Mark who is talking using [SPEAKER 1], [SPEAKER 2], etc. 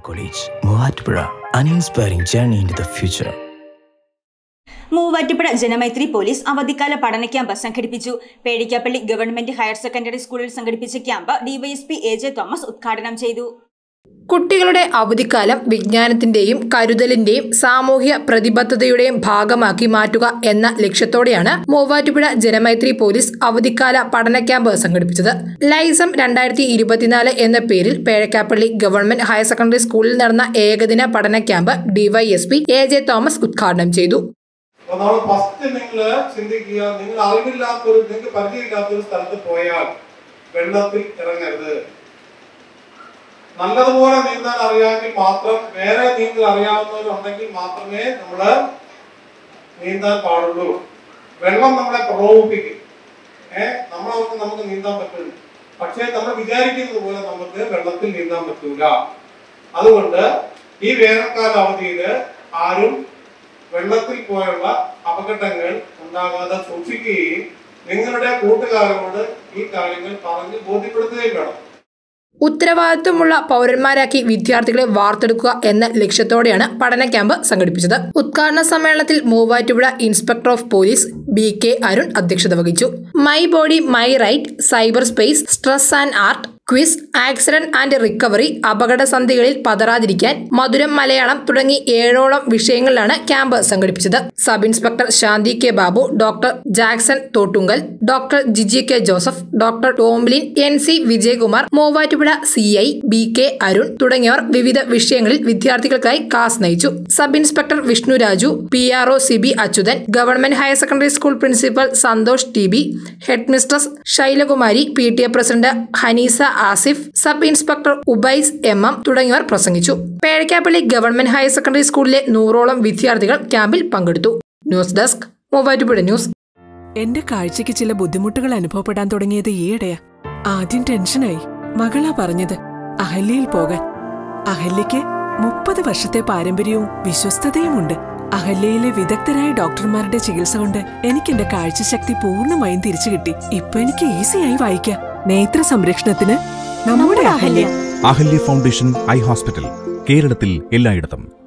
[SPEAKER 1] College, Muvattupuzha, an inspiring journey into the future.
[SPEAKER 2] Muvattupuzha Janamaithri police അവധിക്കാല പഠന camp സംഘടിപ്പിച്ചു. Pedikkappally government higher secondary സ്കൂളിൽ സംഘടിപ്പിച്ച ക്യാമ്പ് ഡിവൈഎസ്പി AJ തോമസ് ഉദ്ഘാടനം ചെയ്തു.
[SPEAKER 3] കുട്ടികളുടെ അവധിക്കാലം വിജ്ഞാനത്തിന്റെയും കരുതലിന്റെയും സാമൂഹ്യ പ്രതിബദ്ധതയുടെയും ഭാഗമാക്കി മാറ്റുക എന്ന ലക്ഷ്യത്തോടെയാണ് മൂവാറ്റുപുഴ ജനമൈത്രി പോലീസ് അവധിക്കാല പഠന ക്യാമ്പ് സംഘടിപ്പിച്ചത്. ലൈസം 2024 എന്ന പേരിൽ പേഴക്കാപ്പള്ളി ഗവൺമെന്റ് ഹയർ സെക്കൻഡറി സ്കൂളിൽ നടന്ന ഏകദിന പഠന ക്യാമ്പ് ഡിവൈഎസ്പി AJ തോമസ് ഉദ്ഘാടനം ചെയ്തു.
[SPEAKER 4] നിങ്ങൾ അറിവില്ലാത്തൊരു നിങ്ങൾക്ക് പരിചയമില്ലാത്തൊരു സ്ഥലത്ത് പോയാൽ വെള്ളത്തിൽ ഇറങ്ങരുത്. നല്ലതുപോലെ നീന്താൻ അറിയാമെങ്കിൽ മാത്രം, വേറെ നീന്തൽ അറിയാവുന്നവരുണ്ടെങ്കിൽ മാത്രമേ നമ്മള് നീന്താൻ പാടുള്ളൂ. വെള്ളം നമ്മളെ പ്രലോഭിപ്പിക്കും. നമുക്ക് നീന്താൻ പറ്റില്ല. പക്ഷേ നമ്മൾ വിചാരിക്കുന്നത് പോലെ നമുക്ക് വെള്ളത്തിൽ നീന്താൻ പറ്റൂല. അതുകൊണ്ട് ഈ വേനൽക്കാല അവധിയില് ആരും വെള്ളത്തിൽ പോയുള്ള അപകടങ്ങൾ ഉണ്ടാകാതെ സൂക്ഷിക്കുകയും നിങ്ങളുടെ കൂട്ടുകാരോട് ഈ കാര്യങ്ങൾ പറഞ്ഞ് ബോധ്യപ്പെടുത്തുകയും വേണം.
[SPEAKER 3] ഉത്തരവാദിത്വമുള്ള പൗരന്മാരാക്കി വിദ്യാർത്ഥികളെ വാർത്തെടുക്കുക എന്ന ലക്ഷ്യത്തോടെയാണ് പഠന ക്യാമ്പ് സംഘടിപ്പിച്ചത്. ഉദ്ഘാടന സമ്മേളനത്തിൽ Muvattupuzha inspector of police BK Arun അധ്യക്ഷത വഹിച്ചു. My body my right, cyber space, stress and art, quiz, accident and recovery, അപകടസന്ധികളിൽ പതറാതിരിക്കാൻ, മധുരം മലയാളം തുടങ്ങി 7ഓളം വിഷയങ്ങളിലാണ് ക്യാമ്പ് സംഘടിപ്പിച്ചത്. Sub inspector Shanthi K Babu, doctor Jackson Thottungal, doctor Jiji K Joseph, doctor Tomlin, NC Vijayakumar, Muvattupuzha CI BK Arun തുടങ്ങിയവർ വിവിധ വിഷയങ്ങളിൽ വിദ്യാർത്ഥികൾക്കായി ക്ലാസ് നയിച്ചു. Sub inspector Vishnu Raju, PRO CB Achuthan, government higher secondary school principal Santhosh TB, head mistress Shailakumari, PTA president Haneesa Asif, sub inspector Ubais MM തുടങ്ങിയവർ പ്രസംഗിച്ചു. Pezhakkappilly government higher secondary സ്കൂളിലെ 100ഓളം വിദ്യാർത്ഥികൾ ക്യാമ്പിൽ പങ്കെടുത്തു. News desk, Muvattupuzha news.
[SPEAKER 5] എന്റെ കാഴ്ചയ്ക്ക് ചില ബുദ്ധിമുട്ടുകൾ അനുഭവപ്പെടാൻ തുടങ്ങിയത് ഈയിടെയാ. ആദ്യം ടെൻഷനായി. മകളാ പറഞ്ഞത് അഹല്യയിൽ പോകാൻ. അഹല്യയ്ക്ക് 30 വർഷത്തെ പാരമ്പര്യവും വിശ്വസ്തതയുമുണ്ട്. അഹല്യയിലെ വിദഗ്ധരായ ഡോക്ടർമാരുടെ ചികിത്സ കൊണ്ട് എനിക്ക് എന്റെ കാഴ്ചശക്തി പൂർണ്ണമായും തിരിച്ചു കിട്ടി. ഇപ്പൊ എനിക്ക് ഈസിയായി വായിക്കാം. നേത്ര സംരക്ഷണത്തിന് നമ്മുടെ Ahalya.
[SPEAKER 6] Ahalya foundation eye hospital, കേരളത്തിൽ എല്ലായിടത്തും.